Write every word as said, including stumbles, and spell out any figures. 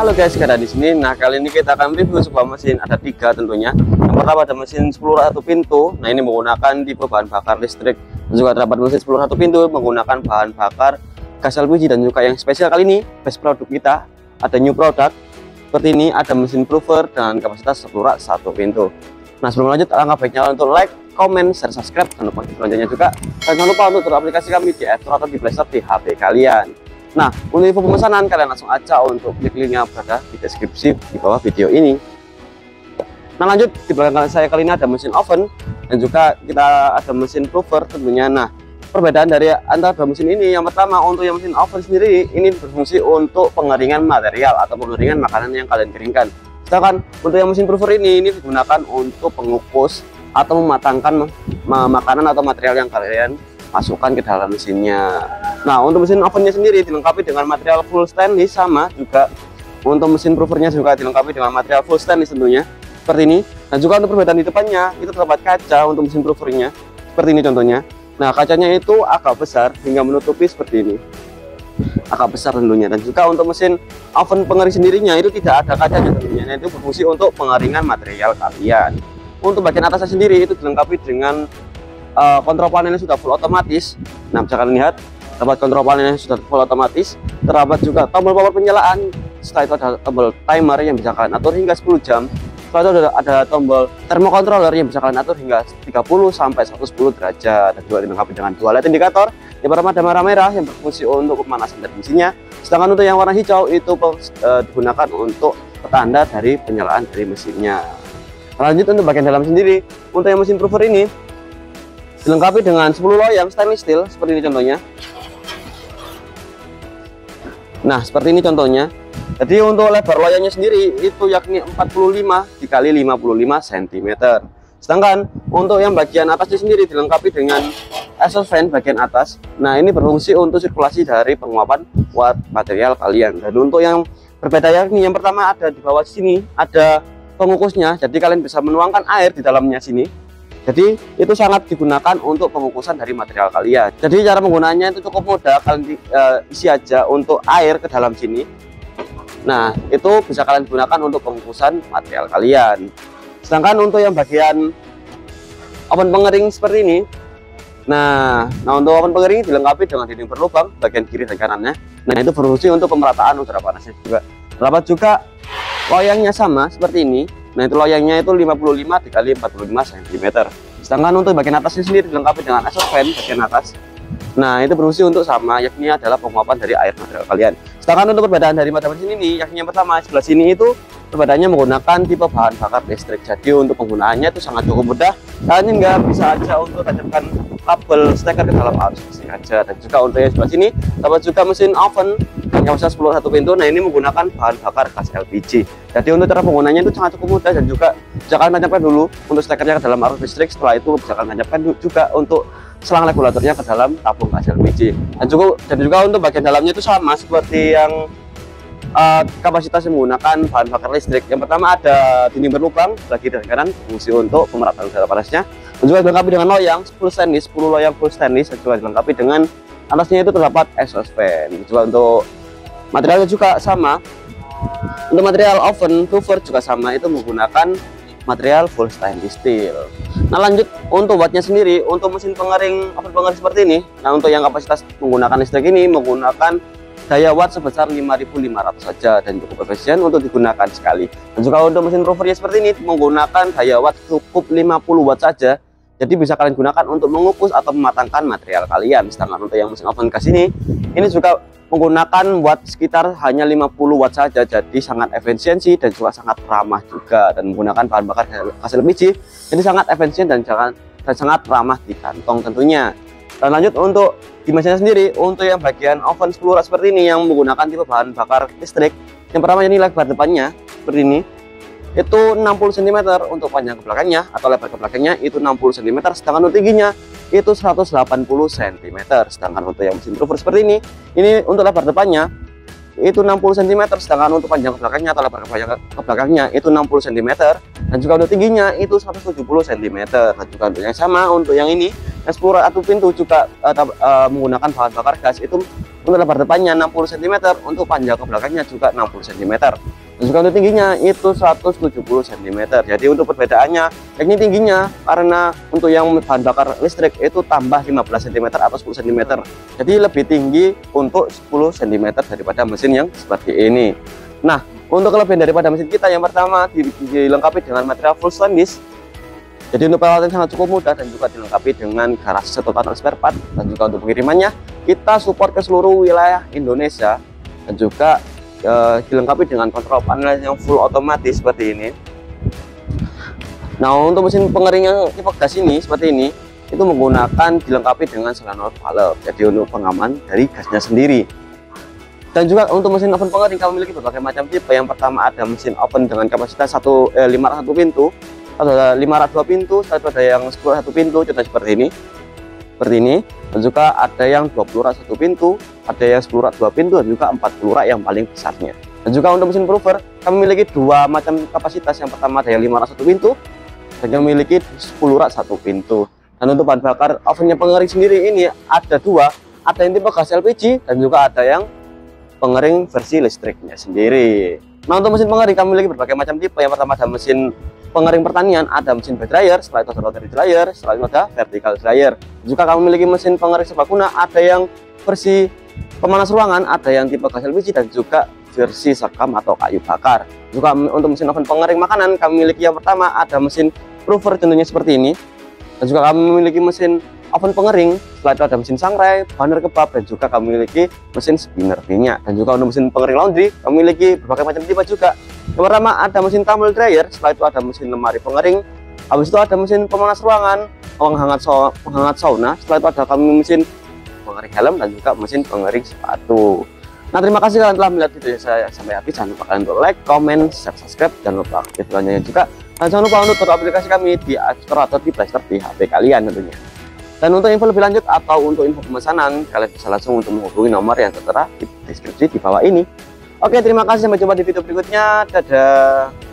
Halo guys, kita di sini. Nah, kali ini kita akan review sebuah mesin, ada tiga tentunya. Yang pertama ada mesin sepuluh satu pintu. Nah, ini menggunakan tipe bahan bakar listrik. Dan juga terdapat mesin sepuluh satu pintu menggunakan bahan bakar gas L P G. Dan juga yang spesial kali ini, base produk kita, ada new product. Seperti ini, ada mesin prover dan kapasitas sepuluh rak satu pintu. Nah, sebelum lanjut, alangkah baiknya untuk like, comment, share, subscribe, dan lupa selanjutnya juga. Dan jangan lupa untuk teraplikasi kami di App Store atau di Play Store di H P kalian. Nah, untuk info pemesanan kalian langsung aja untuk klik linknya berada di deskripsi di bawah video ini. Nah, lanjut, di belakang saya kali ini ada mesin oven dan juga kita ada mesin prover tentunya. Nah, perbedaan dari antara dua mesin ini, yang pertama untuk yang mesin oven sendiri ini berfungsi untuk pengeringan material atau pengeringan makanan yang kalian keringkan. Sedangkan untuk yang mesin prover ini ini digunakan untuk pengukus atau mematangkan makanan atau material yang kalian masukkan ke dalam mesinnya. Nah, untuk mesin ovennya sendiri dilengkapi dengan material full stainless, sama juga untuk mesin provernya juga dilengkapi dengan material full stainless tentunya seperti ini. Dan juga untuk perbedaan di depannya itu terdapat kaca untuk mesin provernya seperti ini contohnya. Nah, kacanya itu agak besar hingga menutupi seperti ini, agak besar tentunya. Dan juga untuk mesin oven pengering sendirinya itu tidak ada kacanya tentunya. Nah, itu berfungsi untuk pengeringan material kalian. Untuk bagian atasnya sendiri itu dilengkapi dengan Uh, kontrol panelnya sudah full otomatis. Nah, bisa kalian lihat terdapat kontrol panelnya sudah full otomatis, terdapat juga tombol power penyalaan. Setelah itu ada tombol timer yang bisa kalian atur hingga sepuluh jam. Setelah itu ada, ada tombol thermocontroller yang bisa kalian atur hingga tiga puluh sampai seratus sepuluh derajat, dan juga dilengkapi dengan dua light indikator yang pertama ada merah-merah yang berfungsi untuk pemanasan dari mesinnya, sedangkan untuk yang warna hijau itu uh, digunakan untuk petanda dari penyalaan dari mesinnya. Lanjut untuk bagian dalam sendiri, untuk yang mesin prover ini dilengkapi dengan sepuluh loyang stainless steel seperti ini contohnya. Nah, seperti ini contohnya. Jadi untuk lebar loyangnya sendiri itu yakni empat puluh lima dikali lima puluh lima sentimeter. Sedangkan untuk yang bagian atasnya sendiri dilengkapi dengan exhaust fan bagian atas. Nah, ini berfungsi untuk sirkulasi dari penguapan watt material kalian. Dan untuk yang berbeda yakni yang pertama ada di bawah sini ada pengukusnya. Jadi kalian bisa menuangkan air di dalamnya sini. Jadi itu sangat digunakan untuk pengukusan dari material kalian. Jadi cara penggunaannya itu cukup mudah, kalian di, uh, isi aja untuk air ke dalam sini. Nah, itu bisa kalian gunakan untuk pengukusan material kalian. Sedangkan untuk yang bagian oven pengering seperti ini, nah, nah untuk oven pengering dilengkapi dengan dinding berlubang bagian kiri dan kanannya. Nah, itu berfungsi untuk pemerataan udara panasnya juga. Terdapat juga loyangnya sama seperti ini. Nah, itu loyangnya itu lima puluh lima dikali empat puluh lima sentimeter. Sedangkan untuk bagian atasnya sendiri dilengkapi dengan exhaust fan bagian atas. Nah, itu berfungsi untuk sama, yakni adalah penguapan dari air material kalian. Sedangkan untuk perbedaan dari macam mesin ini, yakni yang pertama sebelah sini itu perbedaannya menggunakan tipe bahan bakar listrik. Jadi untuk penggunaannya itu sangat cukup mudah. Kalian nggak bisa aja untuk tancapkan kabel steker ke dalam arus listrik aja. Dan juga untuk yang sebelah sini dapat juga mesin oven yang kapasitas sepuluh satu pintu. Nah, ini menggunakan bahan bakar gas L P G. Jadi untuk cara penggunaannya itu sangat cukup mudah, dan juga bisa kalian tancapkan dulu untuk stekernya ke dalam arus listrik. Setelah itu bisa kalian tancapkan juga untuk selang regulatornya ke dalam tabung gas L P G. Dan juga, dan juga untuk bagian dalamnya itu sama seperti yang uh, kapasitas yang menggunakan bahan bakar listrik. Yang pertama ada dinding berlubang bagi dan kanan, fungsi untuk pemerataan udara panasnya. Dan juga dilengkapi dengan loyang full stainless, sepuluh loyang full stainless. Dan juga dilengkapi dengan atasnya itu terdapat exhaust fan. Juga untuk materialnya juga sama. Untuk material oven prover juga sama, itu menggunakan material full stainless steel. Nah, lanjut untuk wattnya sendiri, untuk mesin pengering oven pengering seperti ini. Nah, untuk yang kapasitas menggunakan listrik ini menggunakan daya watt sebesar lima ribu lima ratus saja, dan cukup efisien untuk digunakan sekali. Dan juga untuk mesin provernya seperti ini menggunakan daya watt cukup lima puluh watt saja. Jadi bisa kalian gunakan untuk mengukus atau mematangkan material kalian. Sedangkan untuk yang mesin oven gas ini, ini juga menggunakan watt sekitar hanya lima puluh watt saja. Jadi sangat efisiensi dan juga sangat ramah juga, dan menggunakan bahan bakar gas L P G. Jadi sangat efisien dan jangan dan sangat ramah di kantong tentunya. Dan lanjut untuk dimensinya sendiri, untuk yang bagian oven sepuluh rak seperti ini yang menggunakan tipe bahan bakar listrik, yang pertama ini lebar depannya seperti ini itu enam puluh sentimeter, untuk panjang ke belakangnya atau lebar ke belakangnya itu enam puluh sentimeter, sedangkan untuk tingginya itu seratus delapan puluh sentimeter. Sedangkan untuk yang mesin prover seperti ini, ini untuk lebar depannya itu enam puluh sentimeter, sedangkan untuk panjang ke belakangnya atau lebar ke belakang ke belakangnya itu enam puluh sentimeter, dan juga untuk tingginya itu seratus tujuh puluh sentimeter. Dan juga untuk yang sama, untuk yang ini yang sepuluh satu pintu juga uh, uh, menggunakan bahan bakar gas, itu untuk lebar depannya enam puluh sentimeter, untuk panjang ke belakangnya juga enam puluh sentimeter. Dan juga untuk tingginya itu seratus tujuh puluh sentimeter. Jadi untuk perbedaannya, yakni tingginya karena untuk yang bahan bakar listrik itu tambah lima belas sentimeter atau sepuluh sentimeter. Jadi lebih tinggi untuk sepuluh sentimeter daripada mesin yang seperti ini. Nah, untuk kelebihan daripada mesin kita yang pertama dilengkapi dengan material full stainless. Jadi untuk perawatan sangat cukup mudah dan juga dilengkapi dengan garasi total spare part. Dan juga untuk pengirimannya kita support ke seluruh wilayah Indonesia, dan juga eh, dilengkapi dengan kontrol panel yang full otomatis seperti ini. Nah, untuk mesin pengering yang tipe gas ini seperti ini itu menggunakan dilengkapi dengan solenoid valve, jadi untuk pengaman dari gasnya sendiri. Dan juga untuk mesin oven pengering kami memiliki berbagai macam tipe. Yang pertama ada mesin oven dengan kapasitas satu, eh, lima rak satu pintu, ada lima rak dua pintu, satu ada yang sepuluh rak satu pintu, contoh seperti ini. Seperti ini. Dan juga ada yang dua puluh rak satu pintu, ada yang sepuluh rak dua pintu, dan juga empat puluh rak yang paling besarnya. Dan juga untuk mesin pulver kami memiliki dua macam kapasitas. Yang pertama ada yang lima rak satu pintu dan yang memiliki sepuluh rak satu pintu. Dan untuk bahan bakar ovennya pengering sendiri ini ada dua, ada yang tipe gas L P G dan juga ada yang pengering versi listriknya sendiri. Nah, untuk mesin pengering kami memiliki berbagai macam tipe. Yang pertama ada mesin pengering pertanian, ada mesin bed dryer, setelah itu ada rotary dryer, setelah itu ada vertical dryer. Juga kami memiliki mesin pengering serbaguna, ada yang versi pemanas ruangan, ada yang tipe gas L P G dan juga versi sekam atau kayu bakar. Juga untuk mesin oven pengering makanan kami memiliki yang pertama ada mesin prover contohnya seperti ini. Dan juga kami memiliki mesin oven pengering, setelah itu ada mesin sangrai, burner kebab, dan juga kami memiliki mesin spinner minyak. Dan juga untuk mesin pengering laundry kami memiliki berbagai macam tipe juga. Yang pertama ada mesin tumble dryer, setelah itu ada mesin lemari pengering, habis itu ada mesin pemanas ruangan, penghangat, so penghangat sauna, setelah itu ada kami mesin pengering helm dan juga mesin pengering sepatu. Nah, terima kasih kalian telah melihat video saya sampai habis. Jangan lupa kalian untuk like, comment, share, subscribe, jangan lupa aktifkan loncengnya juga. Dan jangan lupa untuk download aplikasi kami di App Store atau di Play Store di H P kalian tentunya. Dan untuk info lebih lanjut atau untuk info pemesanan, kalian bisa langsung untuk menghubungi nomor yang tertera di deskripsi di bawah ini. Oke, terima kasih, sampai jumpa di video berikutnya. Dadah.